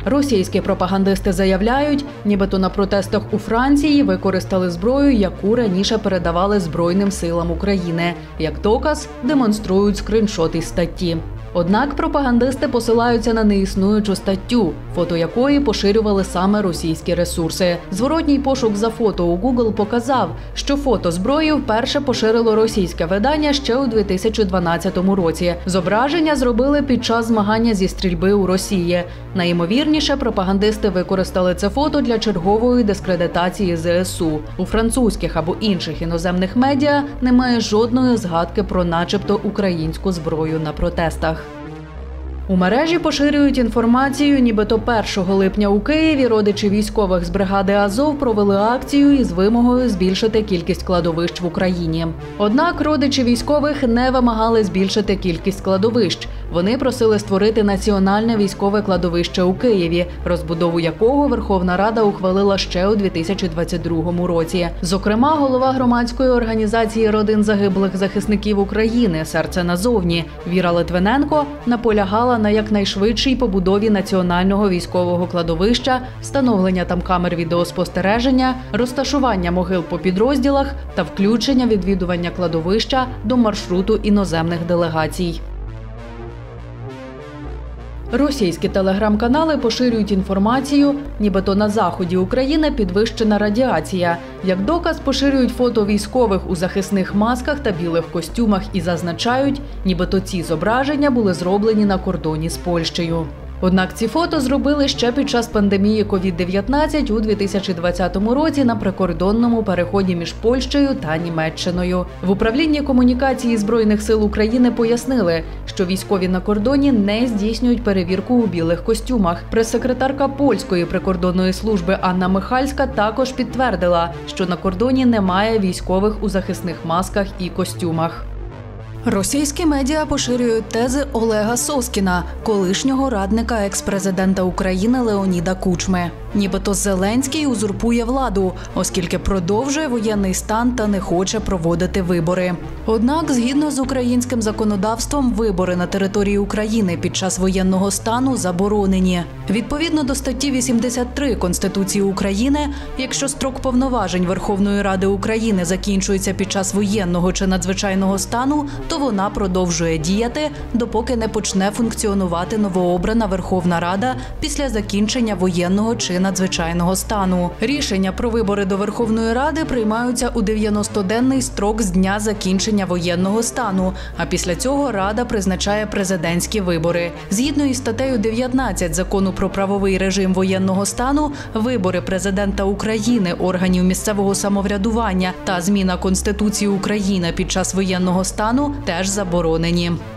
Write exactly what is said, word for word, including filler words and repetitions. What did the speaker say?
Російські пропагандисти заявляють, нібито на протестах у Франції використали зброю, яку раніше передавали Збройним силам України. Як доказ демонструють скріншот із статті. Однак пропагандисти посилаються на неіснуючу статтю, фото якої поширювали саме російські ресурси. Зворотній пошук за фото у Google показав, що фото зброї вперше поширило російське видання ще у дві тисячі дванадцятому році. Зображення зробили під час змагання зі стрільби у Росії. Найімовірніше, пропагандисти використали це фото для чергової дискредитації зе ес у. У французьких або інших іноземних медіа немає жодної згадки про начебто українську зброю на протестах. У мережі поширюють інформацію, нібито першого липня у Києві родичі військових з бригади Азов провели акцію із вимогою збільшити кількість кладовищ в Україні. Однак родичі військових не вимагали збільшити кількість кладовищ. Вони просили створити національне військове кладовище у Києві, розбудову якого Верховна Рада ухвалила ще у дві тисячі двадцять другому році. Зокрема, голова громадської організації родин загиблих захисників України «Серце назовні» Віра Литвиненко наполягала на якнайшвидшій побудові національного військового кладовища, встановлення там камер відеоспостереження, розташування могил по підрозділах та включення відвідування кладовища до маршруту іноземних делегацій. Російські телеграм-канали поширюють інформацію, нібито на заході України підвищена радіація. Як доказ поширюють фото військових у захисних масках та білих костюмах і зазначають, нібито ці зображення були зроблені на кордоні з Польщею. Однак ці фото зробили ще під час пандемії ковід дев'ятнадцять у дві тисячі двадцятому році на прикордонному переході між Польщею та Німеччиною. В управлінні комунікації Збройних сил України пояснили, що військові на кордоні не здійснюють перевірку у білих костюмах. Прес-секретарка польської прикордонної служби Анна Михальська також підтвердила, що на кордоні немає військових у захисних масках і костюмах. Російські медіа поширюють тези Олега Соскіна, колишнього радника екс-президента України Леоніда Кучми. Нібито Зеленський узурпує владу, оскільки продовжує воєнний стан та не хоче проводити вибори. Однак, згідно з українським законодавством, вибори на території України під час воєнного стану заборонені. Відповідно до статті вісімдесят три Конституції України, якщо строк повноважень Верховної Ради України закінчується під час воєнного чи надзвичайного стану, то вона продовжує діяти, допоки не почне функціонувати новообрана Верховна Рада після закінчення воєнного чи надзвичайного стану. Рішення про вибори до Верховної Ради приймаються у дев'яностоденний строк з дня закінчення воєнного стану, а після цього Рада призначає президентські вибори. Згідно із статтею дев'ятнадцять Закону про правовий режим воєнного стану, вибори президента України, органів місцевого самоврядування та зміна Конституції України під час воєнного стану теж заборонені.